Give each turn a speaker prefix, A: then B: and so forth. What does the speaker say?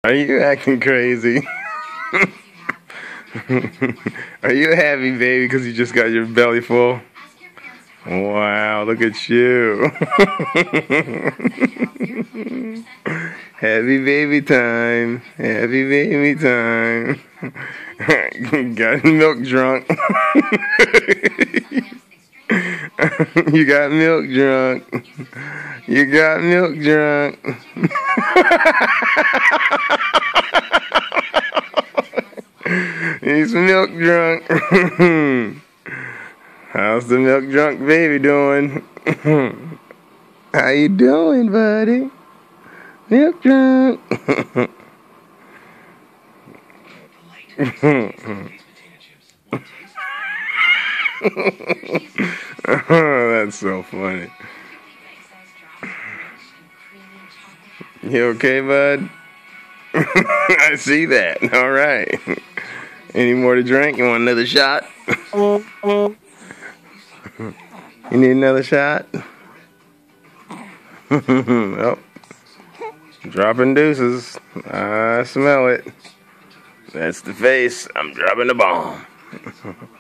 A: Are you acting crazy? Are you happy, baby, because you just got your belly full? Wow, look at you. Happy baby time. Happy baby time. Got milk drunk. You got milk drunk. You got milk drunk. He's milk drunk. How's the milk drunk baby doing? How you doing, buddy? Milk drunk. That's so funny. You okay, bud? I see that. All right. Any more to drink? You want another shot? You need another shot? Oh. Dropping deuces. I smell it. That's the face. I'm dropping the bomb.